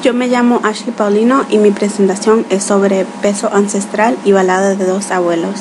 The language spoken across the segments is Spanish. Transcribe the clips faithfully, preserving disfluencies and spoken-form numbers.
Yo me llamo Ashley Paulino y mi presentación es sobre peso ancestral y balada de dos abuelos.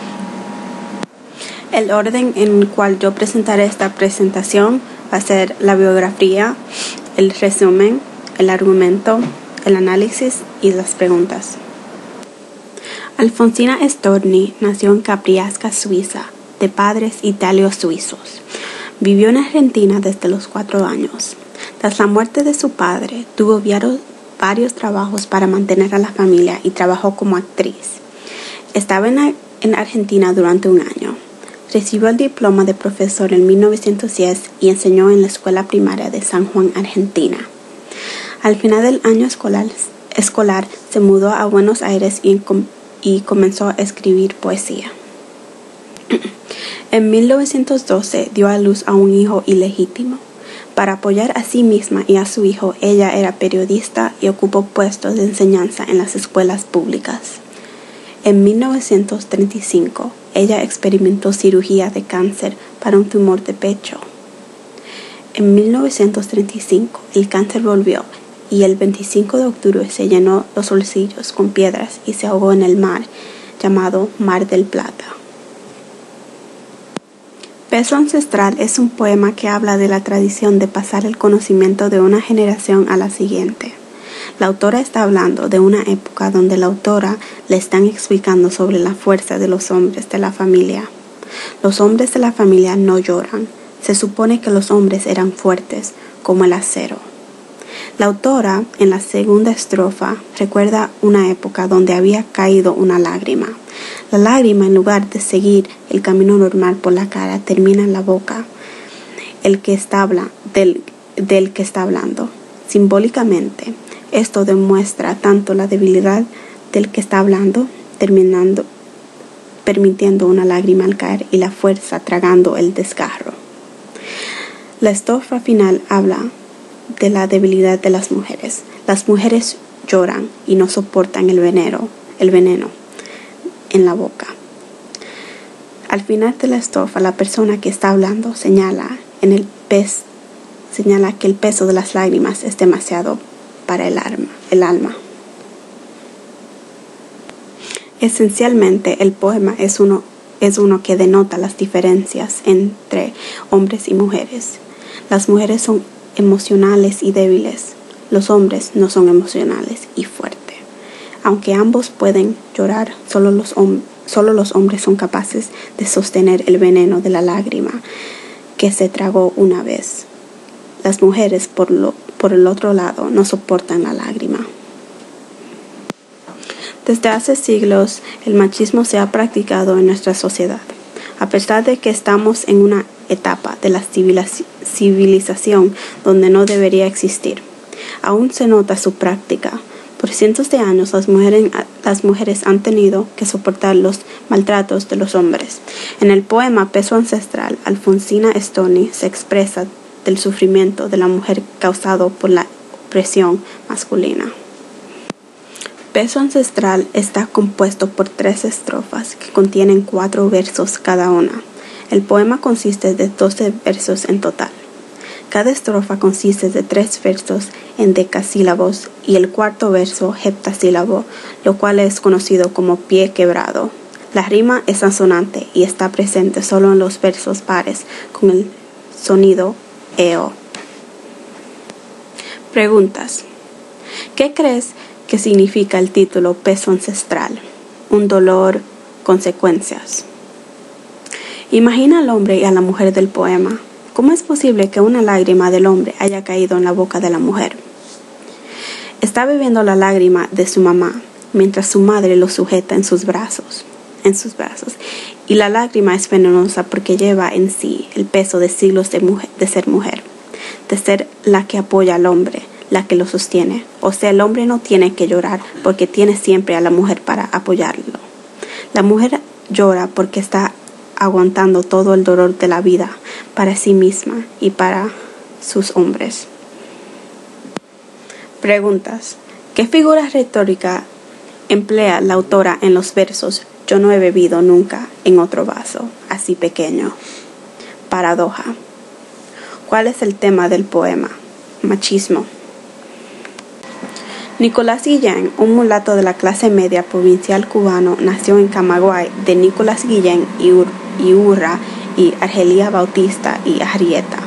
El orden en el cual yo presentaré esta presentación va a ser la biografía, el resumen, el argumento, el análisis y las preguntas. Alfonsina Storni nació en Capriasca, Suiza, de padres italo-suizos. Vivió en Argentina desde los cuatro años. Tras la muerte de su padre, tuvo varios trabajos para mantener a la familia y trabajó como actriz. Estaba en, en Argentina durante un año. Recibió el diploma de profesor en mil novecientos diez y enseñó en la escuela primaria de San Juan, Argentina. Al final del año escolar, escolar se mudó a Buenos Aires y, y comenzó a escribir poesía. En mil novecientos doce dio a luz a un hijo ilegítimo. Para apoyar a sí misma y a su hijo, ella era periodista y ocupó puestos de enseñanza en las escuelas públicas. En mil novecientos treinta y cinco, ella experimentó cirugía de cáncer para un tumor de pecho. En mil novecientos treinta y cinco, el cáncer volvió y el veinticinco de octubre se llenó los bolsillos con piedras y se ahogó en el mar llamado Mar del Plata. Peso ancestral es un poema que habla de la tradición de pasar el conocimiento de una generación a la siguiente. La autora está hablando de una época donde la autora le están explicando sobre la fuerza de los hombres de la familia. Los hombres de la familia no lloran. Se supone que los hombres eran fuertes, como el acero. La autora, en la segunda estrofa, recuerda una época donde había caído una lágrima. La lágrima, en lugar de seguir el camino normal por la cara, termina en la boca el que está habla, del, del que está hablando. Simbólicamente, esto demuestra tanto la debilidad del que está hablando, terminando, permitiendo una lágrima al caer, y la fuerza tragando el desgarro. La estrofa final habla de la debilidad de las mujeres. Las mujeres lloran y no soportan el veneno, el veneno en la boca. Al final de la estrofa, la persona que está hablando señala, en el pez, señala que el peso de las lágrimas es demasiado para el alma, el alma. Esencialmente, el poema es uno, es uno que denota las diferencias entre hombres y mujeres. Las mujeres son emocionales y débiles. Los hombres no son emocionales y fuertes. Aunque ambos pueden llorar, solo los, hom- solo los hombres son capaces de sostener el veneno de la lágrima que se tragó una vez. Las mujeres, por, lo, por el otro lado, no soportan la lágrima. Desde hace siglos, el machismo se ha practicado en nuestra sociedad. A pesar de que estamos en una etapa de la civilización donde no debería existir, aún se nota su práctica. Por cientos de años las mujeres, las mujeres han tenido que soportar los maltratos de los hombres. En el poema Peso ancestral, Alfonsina Storni se expresa del sufrimiento de la mujer causado por la opresión masculina. Peso ancestral está compuesto por tres estrofas que contienen cuatro versos cada una. El poema consiste de doce versos en total. Cada estrofa consiste de tres versos en decasílabos y el cuarto verso heptasílabo, lo cual es conocido como pie quebrado. La rima es asonante y está presente solo en los versos pares con el sonido eo. Preguntas. ¿Qué crees que significa el título Peso ancestral? Un dolor, consecuencias. Imagina al hombre y a la mujer del poema. ¿Cómo es posible que una lágrima del hombre haya caído en la boca de la mujer? Está bebiendo la lágrima de su mamá, mientras su madre lo sujeta en sus brazos, en sus brazos. Y la lágrima es venenosa porque lleva en sí el peso de siglos de, mujer, de ser mujer, de ser la que apoya al hombre, la que lo sostiene. O sea, el hombre no tiene que llorar porque tiene siempre a la mujer para apoyarlo. La mujer llora porque está aguantando todo el dolor de la vida para sí misma y para sus hombres. Preguntas. ¿Qué figura retórica emplea la autora en los versos Yo no he bebido nunca en otro vaso así pequeño? Paradoja. ¿Cuál es el tema del poema? Machismo. Nicolás Guillén, un mulato de la clase media provincial cubano, nació en Camagüey de Nicolás Guillén y, Ur y Urra y Argelia Bautista y Arrieta,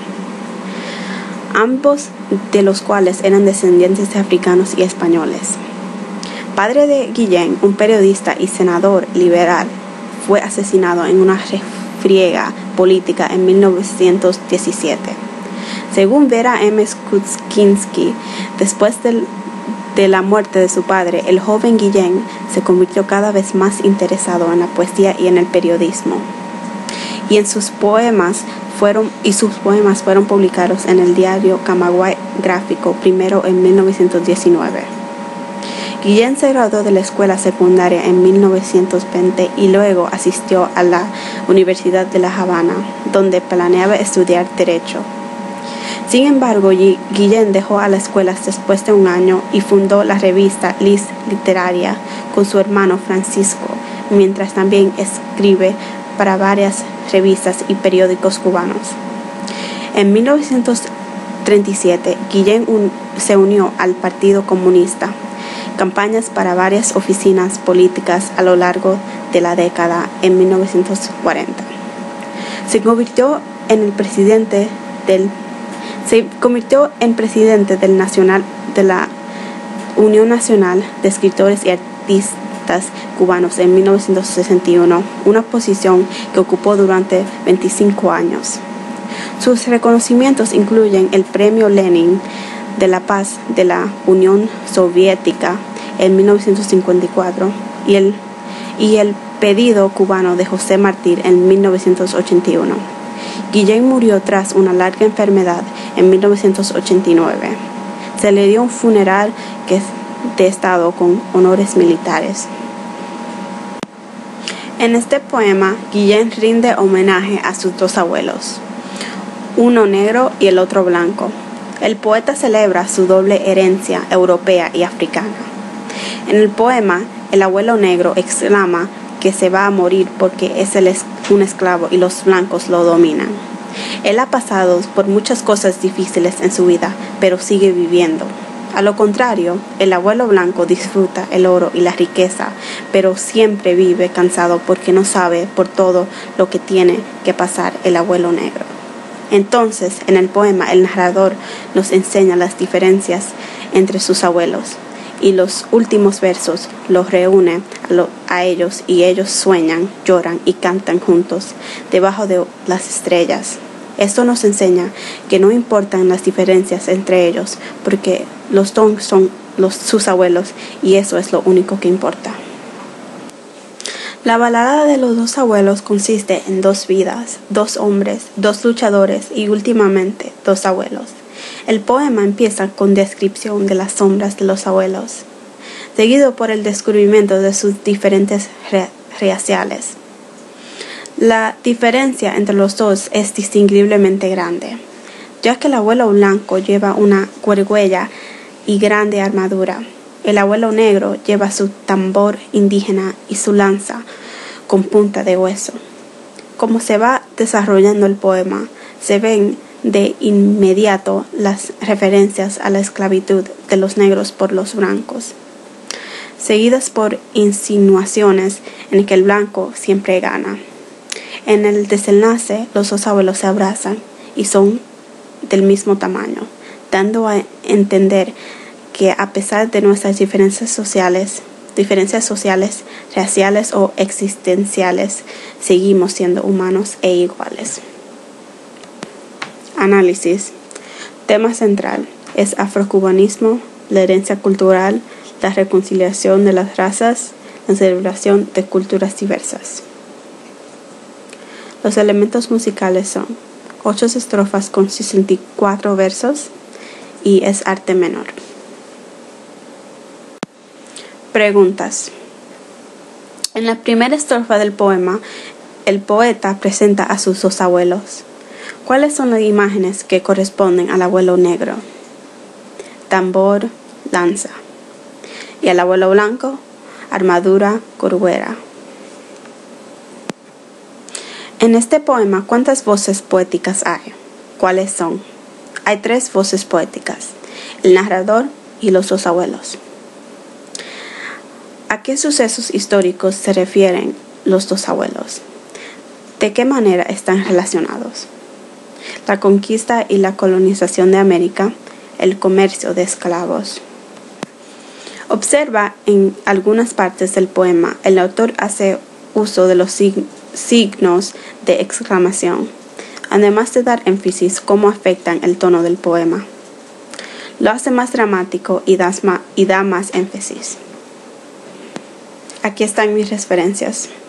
ambos de los cuales eran descendientes de africanos y españoles. Padre de Guillén, un periodista y senador liberal, fue asesinado en una refriega política en mil novecientos diecisiete. Según Vera M. Skuczynski, después del de la muerte de su padre, el joven Guillén se convirtió cada vez más interesado en la poesía y en el periodismo. Y en sus poemas fueron y sus poemas fueron publicados en el diario Camagüey Gráfico, primero en mil novecientos diecinueve. Guillén se graduó de la escuela secundaria en mil novecientos veinte y luego asistió a la Universidad de La Habana, donde planeaba estudiar Derecho. Sin embargo, Guillén dejó a la escuela después de un año y fundó la revista Lis Literaria con su hermano Francisco, mientras también escribe para varias revistas y periódicos cubanos. En mil novecientos treinta y siete, Guillén un, se unió al Partido Comunista, campañas para varias oficinas políticas a lo largo de la década en mil novecientos cuarenta. Se convirtió en el presidente del Se convirtió en presidente del Nacional, de la Unión Nacional de Escritores y Artistas Cubanos en mil novecientos sesenta y uno, una posición que ocupó durante veinticinco años. Sus reconocimientos incluyen el Premio Lenin de la Paz de la Unión Soviética en mil novecientos cincuenta y cuatro y el, y el Pedido Cubano de José Martí en mil novecientos ochenta y uno. Guillén murió tras una larga enfermedad en mil novecientos ochenta y nueve. Se le dio un funeral que de estado con honores militares. En este poema, Guillén rinde homenaje a sus dos abuelos, uno negro y el otro blanco. El poeta celebra su doble herencia europea y africana. En el poema, el abuelo negro exclama que se va a morir porque es el es un esclavo y los blancos lo dominan. Él ha pasado por muchas cosas difíciles en su vida, pero sigue viviendo. A lo contrario, el abuelo blanco disfruta el oro y la riqueza, pero siempre vive cansado porque no sabe por todo lo que tiene que pasar el abuelo negro. Entonces, en el poema, el narrador nos enseña las diferencias entre sus abuelos, y los últimos versos los reúne a, lo, a ellos y ellos sueñan, lloran y cantan juntos debajo de las estrellas. Esto nos enseña que no importan las diferencias entre ellos porque los dos son los, sus abuelos y eso es lo único que importa. La balada de los dos abuelos consiste en dos vidas, dos hombres, dos luchadores y últimamente dos abuelos. El poema empieza con descripción de las sombras de los abuelos, seguido por el descubrimiento de sus diferentes re raciales. La diferencia entre los dos es distinguiblemente grande, ya que el abuelo blanco lleva una cuerguella y grande armadura. El abuelo negro lleva su tambor indígena y su lanza con punta de hueso. Como se va desarrollando el poema, se ven de inmediato las referencias a la esclavitud de los negros por los blancos, seguidas por insinuaciones en que el blanco siempre gana. En el desenlace, los dos abuelos se abrazan y son del mismo tamaño, dando a entender que a pesar de nuestras diferencias sociales, diferencias sociales, raciales o existenciales, seguimos siendo humanos e iguales. Análisis. Tema central es afrocubanismo, la herencia cultural, la reconciliación de las razas, la celebración de culturas diversas. Los elementos musicales son ocho estrofas con sesenta y cuatro versos y es arte menor. Preguntas. En la primera estrofa del poema, el poeta presenta a sus dos abuelos. ¿Cuáles son las imágenes que corresponden al abuelo negro? Tambor, lanza. Y al abuelo blanco, armadura, corbera. En este poema, ¿cuántas voces poéticas hay? ¿Cuáles son? Hay tres voces poéticas, el narrador y los dos abuelos. ¿A qué sucesos históricos se refieren los dos abuelos? ¿De qué manera están relacionados? La conquista y la colonización de América, el comercio de esclavos. Observa en algunas partes del poema, el autor hace uso de los sig- signos de exclamación, además de dar énfasis cómo afectan el tono del poema. Lo hace más dramático y, das ma- y da más énfasis. Aquí están mis referencias.